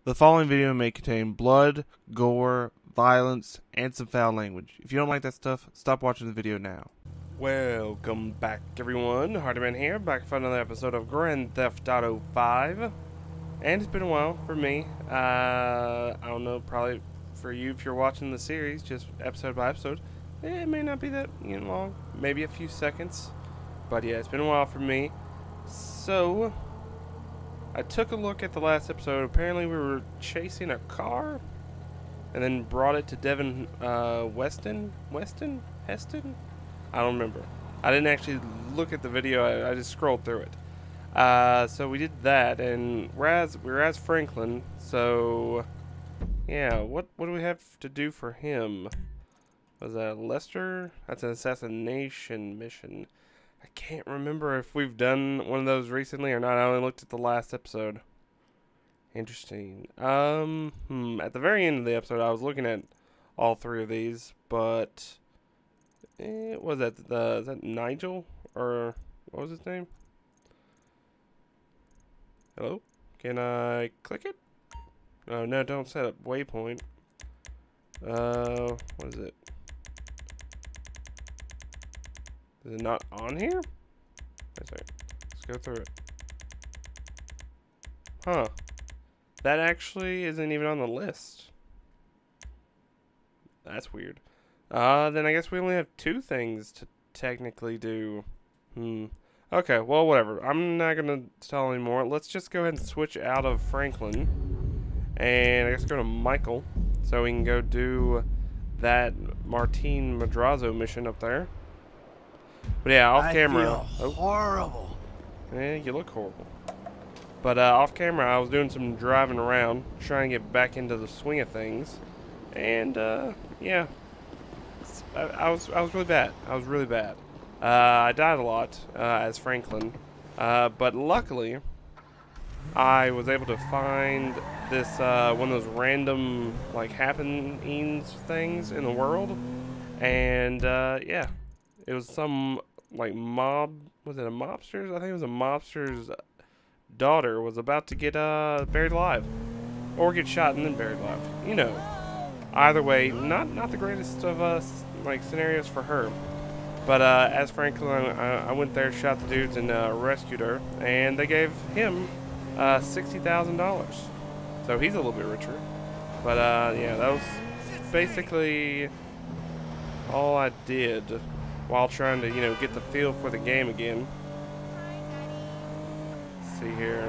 The following video may contain blood, gore, violence, and some foul language. If you don't like that stuff, stop watching the video now. Welcome back, everyone. Hardyman here, back for another episode of Grand Theft Auto 5. And it's been a while for me. I don't know, probably for you if you're watching the series, just episode by episode. It may not be that long, maybe a few seconds. But yeah, it's been a while for me. So I took a look at the last episode. Apparently we were chasing a car and then brought it to Devin Heston? I don't remember. I didn't actually look at the video. I just scrolled through it. So we did that, and we're as Franklin. So yeah, what do we have to do for him? Was that Lester? That's an assassination mission. I can't remember if we've done one of those recently or not. I only looked at the last episode. Interesting. At the very end of the episode, I was looking at all three of these, but was that is that Nigel, or what was his name? Hello? Can I click it? Oh no, don't set up waypoint. What is it? Is it not on here? Wait a second. Let's go through it. Huh. That actually isn't even on the list. That's weird. Then I guess we only have two things to technically do. Okay, well, whatever. I'm not going to tell anymore. Let's just go ahead and switch out of Franklin. And I guess go to Michael. So we can go do that Madrazo mission up there. But yeah, off camera. I feel horrible. Yeah, you look horrible. But off camera, I was doing some driving around, trying to get back into the swing of things, and yeah, I was really bad. I was really bad. I died a lot as Franklin, but luckily, I was able to find this one of those random like happenings things in the world, and yeah. It was some, like, mob, was it a mobster's? I think it was a mobster's daughter was about to get, buried alive. Or get shot and then buried alive. You know. Either way, not the greatest of, like, scenarios for her. But, as Franklin, I went there, shot the dudes, and, rescued her. And they gave him, $60,000. So he's a little bit richer. But, yeah, that was basically all I did while trying to, get the feel for the game again. Let's see here.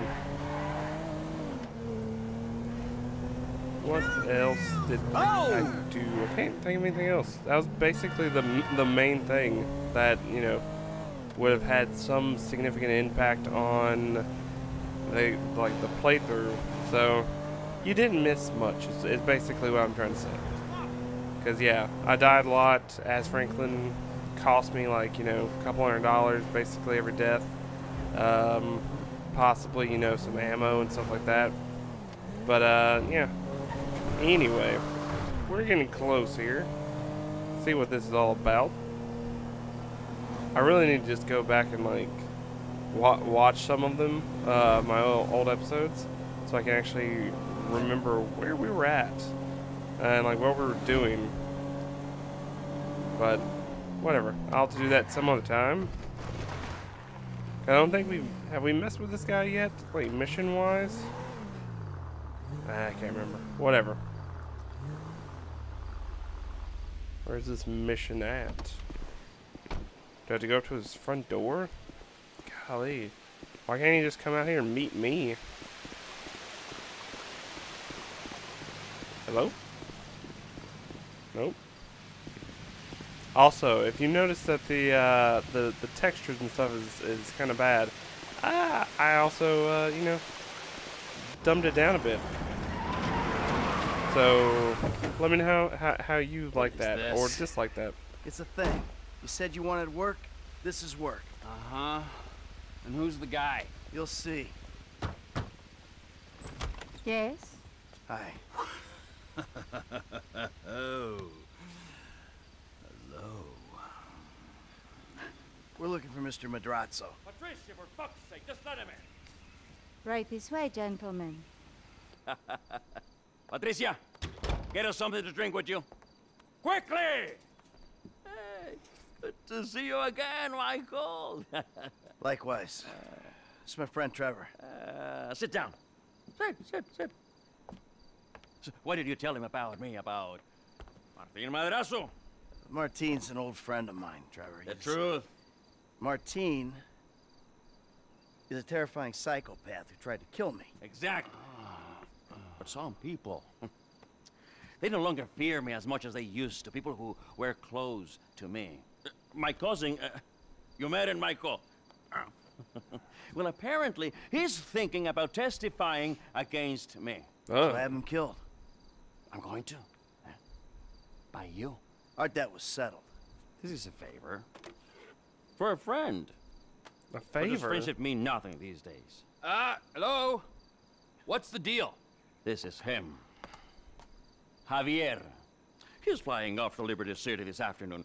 What else did I do? I can't think of anything else. That was basically the main thing that, would have had some significant impact on the playthrough. So you didn't miss much. Is basically what I'm trying to say. Because yeah, I died a lot as Franklin. Cost me like a couple $100 basically every death, possibly some ammo and stuff like that, but yeah, anyway, we're getting close here. See what this is all about. I really need to just go back and like watch some of them, my old episodes, so I can actually remember where we were at and like what we were doing. But whatever, I'll have to do that some other time. I don't think have we messed with this guy yet, like mission wise? I can't remember. Whatever. Where's this mission at? Do I have to go up to his front door? Golly, why can't he just come out here and meet me? Hello? Nope. Also, if you notice that the textures and stuff is kind of bad, I also dumbed it down a bit. So let me know how you like that or dislike that. It's a thing. You said you wanted work. This is work. Uh-huh. And who's the guy? You'll see. Yes? Hi. Oh. Hello. We're looking for Mr. Madrazo. Patricia, for fuck's sake, just let him in. Right this way, gentlemen. Patricia, get us something to drink, would you? Quickly! Hey, good to see you again, Michael. Likewise. It's my friend Trevor. Sit down. Sit. So what did you tell him about me, about Martin Madrazo? Martine's an old friend of mine, Trevor. The truth. Martine is a terrifying psychopath who tried to kill me. Exactly. But some people, they no longer fear me as much as they used to. People who wear clothes to me. My cousin, you met him, Michael. Well, apparently, he's thinking about testifying against me. So have him killed. I'm going to. By you. Our debt was settled. This is a favor. For a friend. A But does favor? friendship mean nothing these days? Hello? What's the deal? This is him. Javier. He's flying off to Liberty City this afternoon.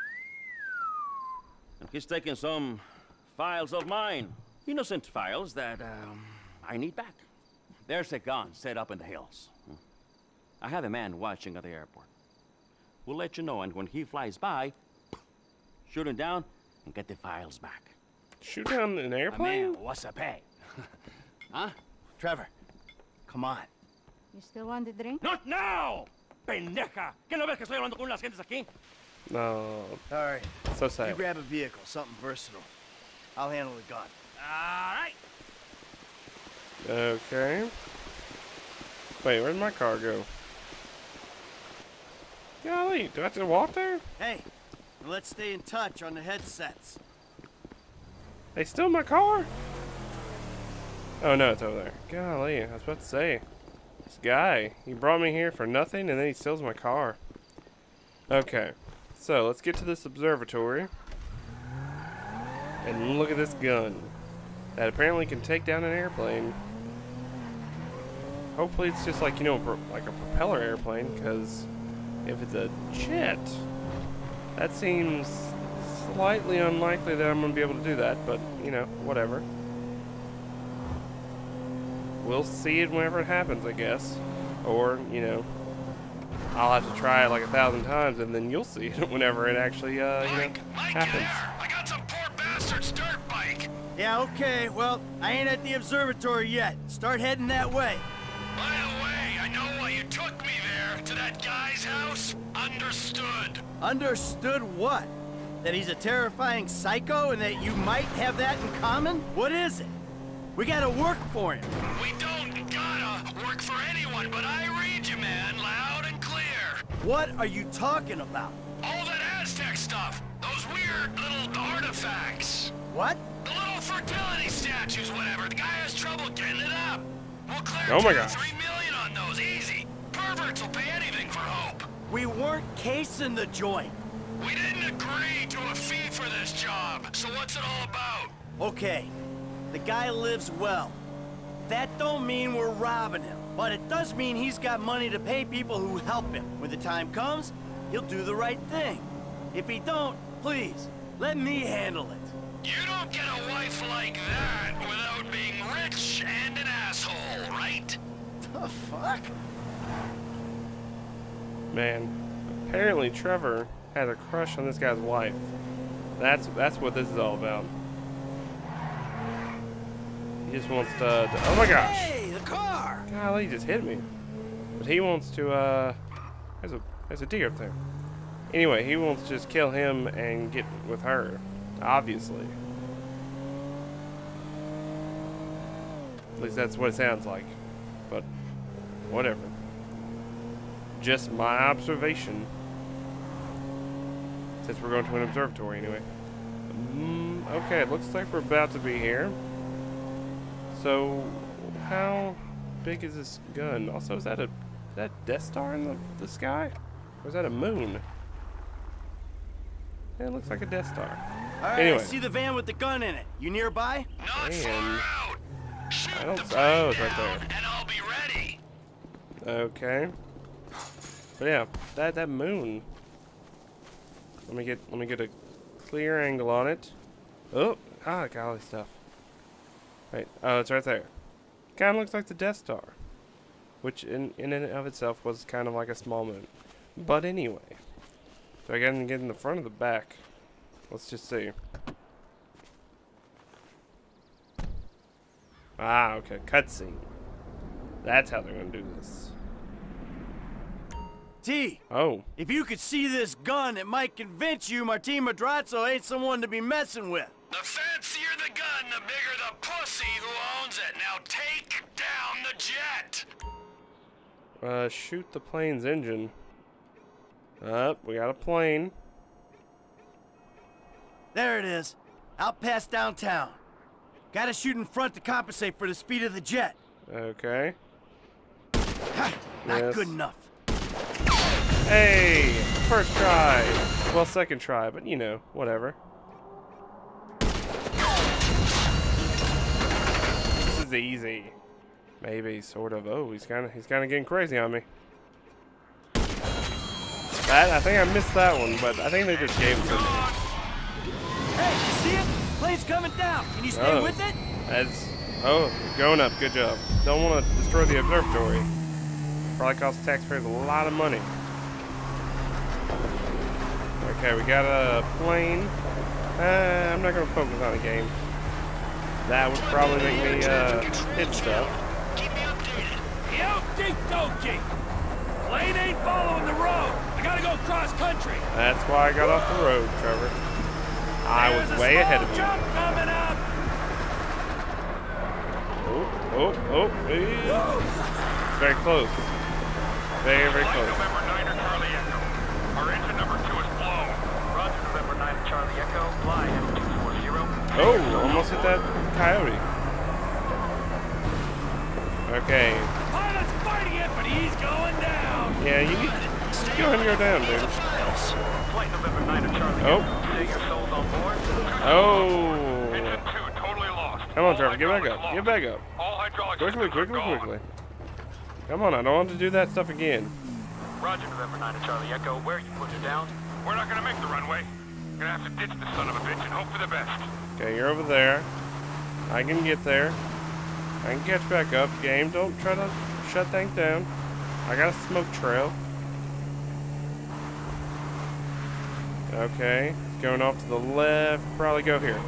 And he's taking some files of mine. Innocent files that, I need back. There's a gun set up in the hills. I have a man watching at the airport. We'll let you know, and when he flies by, shoot him down and get the files back. Shoot down an My airplane? man, what's a pay? Huh? Trevor, come on. You still want the drink? Not now! Pendeja! ¿Qué no ves que estoy hablando con unas gentes aquí? No. All right. So You sad. grab a vehicle, something versatile. I'll handle the gun. All right. Okay. Wait, where'd my car go? Golly, do I have to walk there? Hey, let's stay in touch on the headsets. They stole my car? Oh no, it's over there. Golly, I was about to say. This guy, he brought me here for nothing and then he steals my car. Okay, so let's get to this observatory. And look at this gun. That apparently can take down an airplane. Hopefully it's just like, you know, like a propeller airplane, because if it's a jet, that seems slightly unlikely that I'm going to be able to do that, but, you know, whatever. We'll see it whenever it happens, I guess. Or, you know, I'll have to try it like 1,000 times, and then you'll see it whenever it actually, you know, happens. I got some poor bastard's dirt bike. Yeah, okay. Well, I ain't at the observatory yet. Start heading that way. By the way, I know why you took me there, to that guy's house. Understood. Understood what? That he's a terrifying psycho and that you might have that in common? What is it? We gotta work for him. We don't gotta work for anyone, but I read you, man, loud and clear. What are you talking about? All that Aztec stuff. Those weird little artifacts. What? The little fertility statues, whatever. The guy has trouble getting it up. We'll clear Oh my 2 or gosh. 3 million on those, easy. Perverts will pay anything for hope. We weren't casing the joint. We didn't agree to a fee for this job, so what's it all about? Okay, the guy lives well. That don't mean we're robbing him, but it does mean he's got money to pay people who help him. When the time comes, he'll do the right thing. If he don't, please, let me handle it. You don't get a wife like that without being rich and an asshole, right? The fuck? Man, apparently Trevor has a crush on this guy's wife. That's what this is all about. He just wants to oh my gosh. Hey, the car! Golly, he just hit me. But he wants to, there's a deer up there. Anyway, he wants to just kill him and get with her. Obviously. At least that's what it sounds like. But, whatever. Just my observation. Since we're going to an observatory anyway. Okay, it looks like we're about to be here. So, how big is this gun? Also, is that Death Star in the sky? Or is that a moon? Yeah, it looks like a Death Star. All right, Anyway. I see the van with the gun in it. You nearby? Not Man. far out. Shoot I don't- the plane oh, it's right down, there. and I'll be ready. Okay. But yeah, that moon. Let me get a clear angle on it. Oh, golly stuff. Wait, oh, it's right there. Kind of looks like the Death Star. which in and of itself was kind of like a small moon. But anyway, so I gotta get in the front of the back. Let's just see. Ah, okay, cutscene. That's how they're gonna do this. T. Oh. If you could see this gun, it might convince you Martin Madrazo ain't someone to be messing with. The fancier the gun, the bigger the pussy who owns it. Now take down the jet. Shoot the plane's engine. We got a plane. There it is. Out past downtown. Gotta shoot in front to compensate for the speed of the jet. Okay. Ha! Not Yes. good enough. Hey! First try. Well, second try, but you know, whatever. This is easy. Maybe, sort of. Oh, he's kinda getting crazy on me. I think I missed that one, but I think they just gave it to me. Hey, you see it? Plane's coming down. Can you stay with it? Going up. Good job. Don't want to destroy the observatory. Probably costs taxpayers a lot of money. Okay, we got a plane. I'm not gonna focus on the game. That would probably make me hit stuff. Keep me updated. Okie dokie. Plane ain't following the road. I gotta go cross country. That's why I got off the road, Trevor. I was way ahead of you. Jump coming up. Very close. Very, very Flight close. November 9 Charlie Echo. Our engine number 2 is blown. Roger, November 9 Charlie Echo, fly M240. Oh, almost hit that coyote. Okay. Pilot's fighting it, but he's going down. Yeah, you need to go ahead and go down, dude. Flight November 9 Charlie Oh. Echo, say your souls on board. Oh. Engine 2 totally lost. Come on, All Trevor, get back hydraulics up. lost. Get back up. All hydraulic Quickly, systems are quickly, gone. quickly. Come on, I don't want to do that stuff again. Roger, November 9 Charlie Echo, where you put it down? We're not gonna make the runway. Gonna have to ditch the son of a bitch and hope for the best. Okay, you're over there. I can get there. I can catch back up. Game, don't try to shut things down. I got a smoke trail. Okay, going off to the left. Probably go here.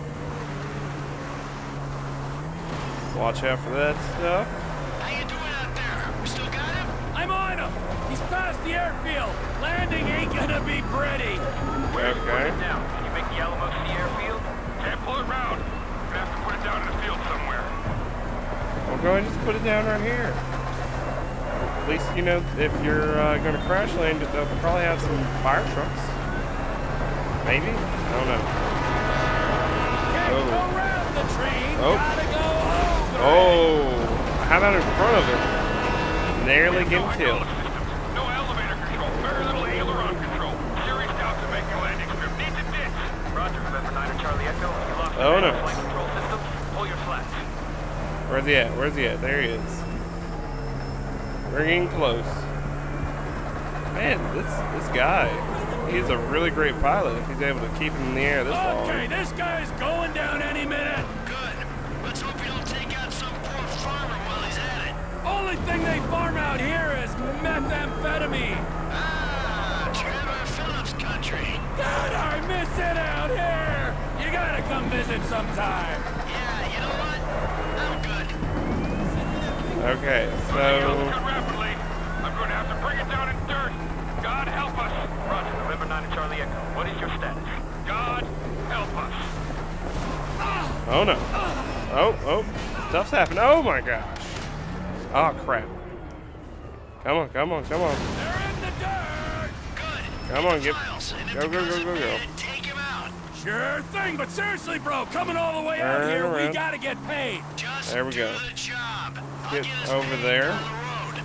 Watch out for that stuff. How you doing out there? We still got him? I'm on him. He's past the airfield. Landing ain't gonna be pretty. Where you put Okay. it down? Can you make the Alamo Sea Airfield? Can't pull it round. Gonna have to put it down in the field somewhere. Well, go ahead and just put it down right here. At least, you know, if you're going to crash land, they'll probably have some fire trucks. Maybe? I don't know. Can't Oh. go round the train. Oh. Gotta go over. Oh! How about in front of it? Nearly No getting killed. hydraulic systems. No elevator control. Very little aileron control. Serious doubts of making a landing strip. Need to ditch. Roger, November 9 Charlie Echo, you lost Oh, the no. flight control system. Pull your slats. Where's he at? Where's he at? There he is. We're getting close. Man, this guy, he's a really great pilot if he's able to keep him in the air this long. Okay, this guy's going down any minute. Good. Let's hope you don't take out some poor farmer while he's at it. Only thing they farm out here is methamphetamine. Ah, Trevor Phillips country. God, I miss it out here. You gotta come visit sometime. Yeah, you know what? I'm good. Okay, Moving so altitude rapidly. I'm going to have to bring it down in dirt. God help us. Roger, November 9 Charlie Echo, what is your status? God help us. oh no. Oh, stuff's happening. Oh my gosh. Oh crap. Come on. They're in the dirt. Good. Come on, get Miles, and if go, the go, guns go, are go, go. bad, take him out. Sure thing, but seriously, bro, coming all the way out Turn here, we around. gotta get paid. Just There we do go. the job. I'll Get us over paid there. on the road.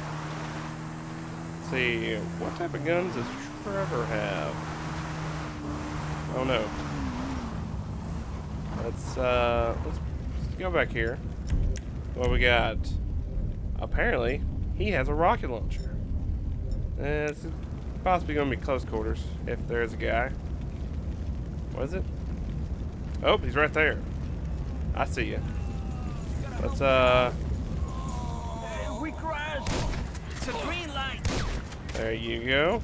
Let's see, what type of guns does Trevor have? Oh no. Let's go back here. What we got? Apparently, he has a rocket launcher. It's possibly going to be close quarters if there's a guy. What is it? Oh, he's right there. I see you. Let's We crashed. There you go.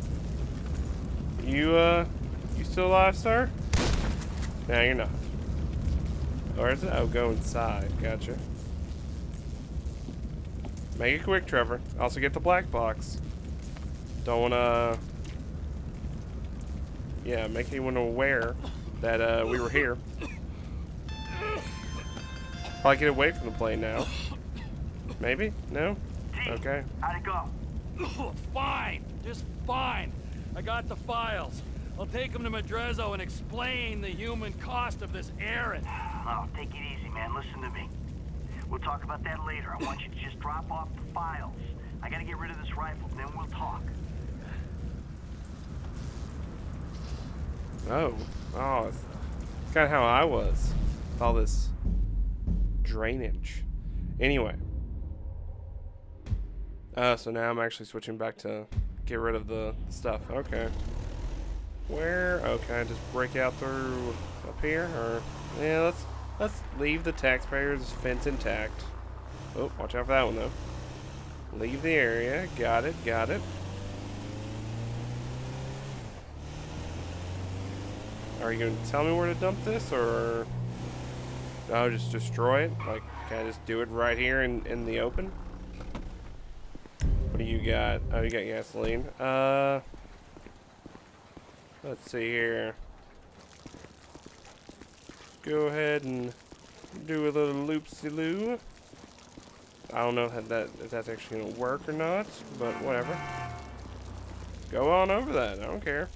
You still alive, sir? No, you're not. Or is it? Oh, go inside. Gotcha. Make it quick, Trevor. Also get the black box. Don't wanna... Yeah, make anyone aware that we were here. Probably get away from the plane now. Maybe? No? Okay. How'd it go? Fine. Just fine. I got the files. I'll take them to Madrazo and explain the human cost of this errand. Oh, take it easy, man. Listen to me. We'll talk about that later. I want you to just drop off the files. I gotta get rid of this rifle, then we'll talk. Oh, it's kind of how I was. With all this drainage. Anyway. So now I'm actually switching back to get rid of the stuff. Okay. Where? Oh, can I just break out through up here? Or yeah, let's leave the taxpayers' fence intact. Oh, watch out for that one though. Leave the area. Got it. Got it. Are you gonna tell me where to dump this, or no? Just destroy it? Like, can I just do it right here in the open? What do you got? Oh, you got gasoline. Let's see here. Go ahead and do a little loop-de-loo. I don't know if that's actually gonna work or not, but whatever. Go on over that. I don't care.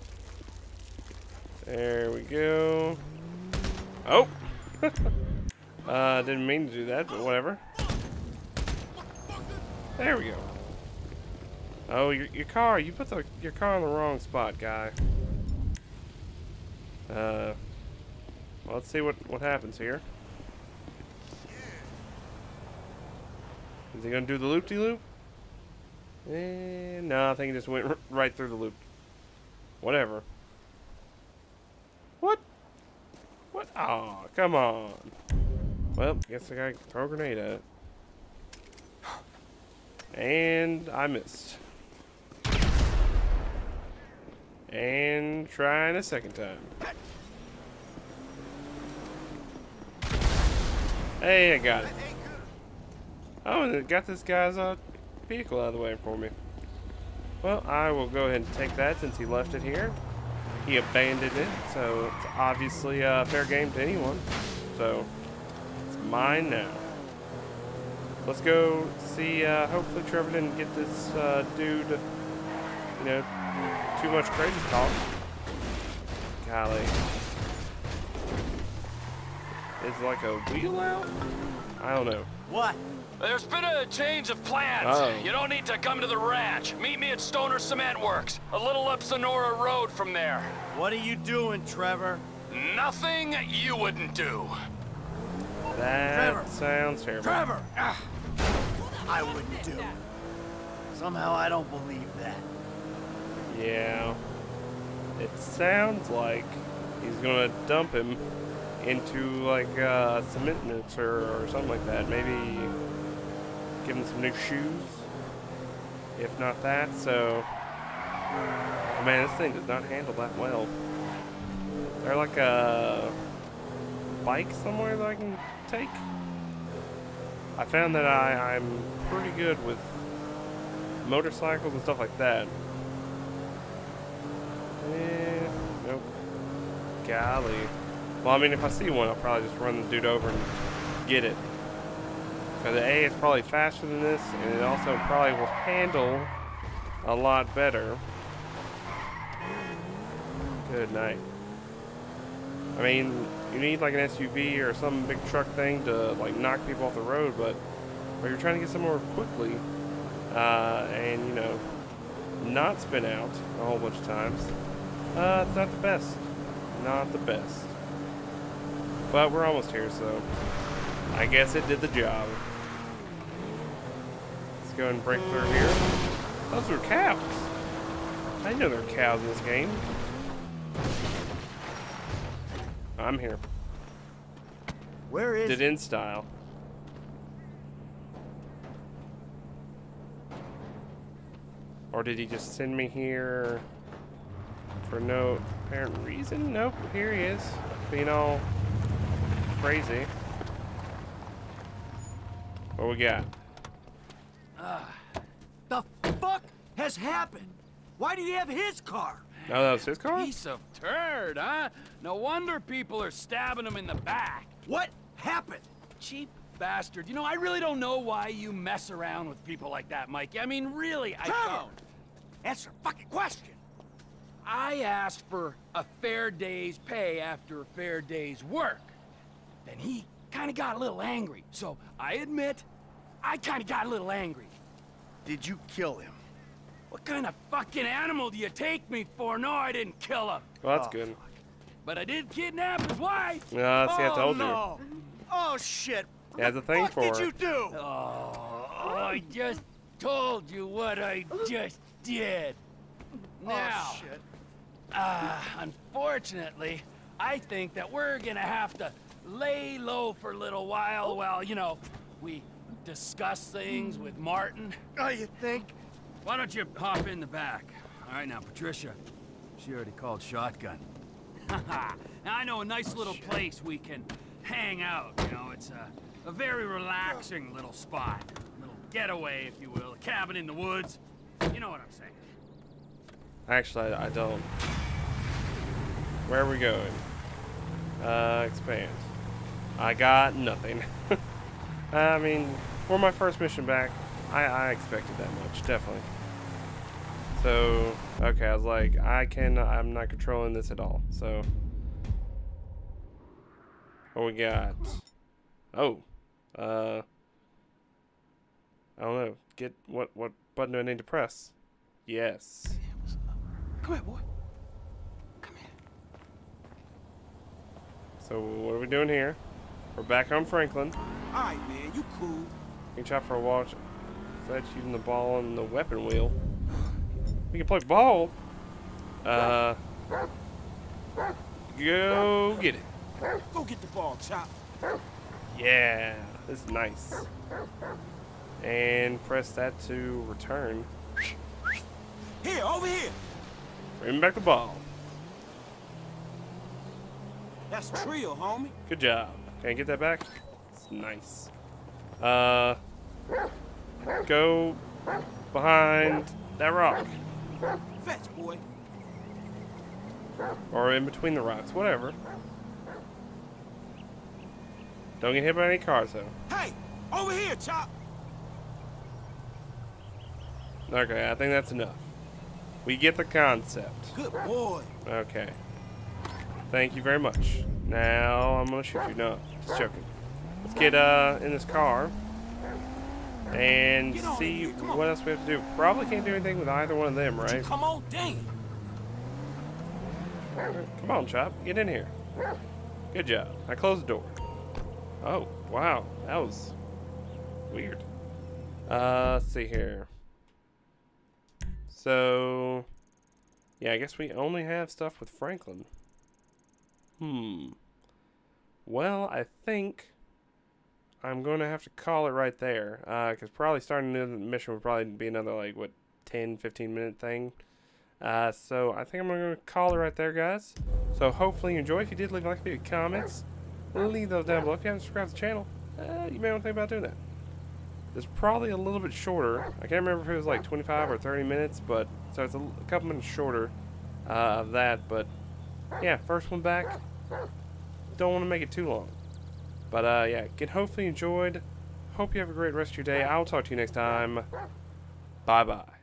There we go. Oh! Didn't mean to do that, but whatever. There we go. Oh, your car. You put your car in the wrong spot, guy. Well, let's see what happens here. Is he gonna do the loop-de-loop? No, I think he just went right through the loop. Whatever. What? What? Oh, come on. Well, guess I gotta throw a grenade at it. And I missed. And trying a second time. Hey, I got it. Oh, and it got this guy's vehicle out of the way for me. Well, I will go ahead and take that since he left it here. He abandoned it, so it's obviously fair game to anyone. So, it's mine now. Let's go see, hopefully Trevor didn't get this dude, you know, too much crazy talk. Golly. Is like a wheel out? I don't know. What? There's been a change of plans. Oh. You don't need to come to the ranch. Meet me at Stoner Cement Works, a little up Sonora Road from there. What are you doing, Trevor? Nothing you wouldn't do. That Trevor. sounds terrible. Trevor! I wouldn't do. Somehow I don't believe that. Yeah. It sounds like he's gonna dump him into like a cement mixer or something like that. Maybe give him some new shoes. If not that, so oh man, this thing does not handle that well. Is there like a bike somewhere that I can take? I found that I'm pretty good with motorcycles and stuff like that. Nope. Golly. Well, I mean, if I see one, I'll probably just run the dude over and get it. Because A, it's probably faster than this, and it also probably will handle a lot better. Good night. I mean, you need like an SUV or some big truck thing to like knock people off the road, but if you're trying to get somewhere quickly, and you know, not spin out a whole bunch of times, it's not the best. Not the best. But we're almost here, so I guess it did the job. Let's go and break through here. Those were cows. I didn't know there were cows in this game. I'm here. Where is Did in style. Or did he just send me here for no apparent reason? Nope, here he is. Being all crazy. What we got? The fuck has happened? Why did he have his car? Oh, that was his car? Piece of turd, huh? No wonder people are stabbing him in the back. What happened? Cheap bastard. You know, I really don't know why you mess around with people like that, Mikey. I mean, really, I don't. Answer a fucking question. I asked for a fair day's pay after a fair day's work. Then he kind of got a little angry. So, I admit, I kind of got a little angry. Did you kill him? What kind of fucking animal do you take me for? No, I didn't kill him. Well, that's good. But I did kidnap his wife. See, I told you. No. Oh, shit. He has a thing What for did her. you do? Oh, I just told you what I just did. Now, Oh, shit. unfortunately, I think that we're gonna have to lay low for a little while, you know, we discuss things with Martin. Oh, you think? Why don't you hop in the back? All right, now, Patricia, she already called shotgun. Now, I know a nice little place we can hang out, you know, it's a very relaxing little spot. A little getaway, if you will, a cabin in the woods. You know what I'm saying. Actually, I don't. Where are we going? Expand. I got nothing. I mean, for my first mission back, I expected that much, definitely. So, okay, I was like, I'm not controlling this at all, so. What we got? Oh. I don't know. What button do I need to press? Yes. Come here, boy. Come here. So, what are we doing here? We're back on Franklin. Alright, man, you cool. You can chop for a watch. That's using the ball and the weapon wheel. We can play ball. Go get it. Go get the ball, Chop. Yeah, this is nice. And press that to return. Here, over here. Bring back the ball. That's trio, homie. Good job. Can I get that back? It's nice. Go behind that rock. Fetch, boy. Or in between the rocks, whatever. Don't get hit by any cars, though. Hey, over here, Chop. Okay, I think that's enough. We get the concept. Good boy. Okay. Thank you very much. Now I'm gonna shoot you. No, just joking. Let's get in this car and Get on see here, come on. what else we have to do. Probably can't do anything with either one of them, right? Come on, dang. Come on, Chop. Get in here. Good job. Now close the door. Oh, wow. That was weird. Let's see here. So, yeah, I guess we only have stuff with Franklin. Well, I think I'm going to have to call it right there. Because probably starting a new mission would probably be another, like, what, 10-15 minute thing. So I think I'm going to call it right there, guys. So hopefully you enjoy. If you did, leave a like, leave comments. Leave those down below. If you haven't subscribed to the channel, you may want to think about doing that. It's probably a little bit shorter. I can't remember if it was like 25 or 30 minutes, but so it's a couple minutes shorter of that. But yeah, first one back. Don't want to make it too long. But yeah, again, hopefully you enjoyed. Hope you have a great rest of your day. I'll talk to you next time. Bye-bye.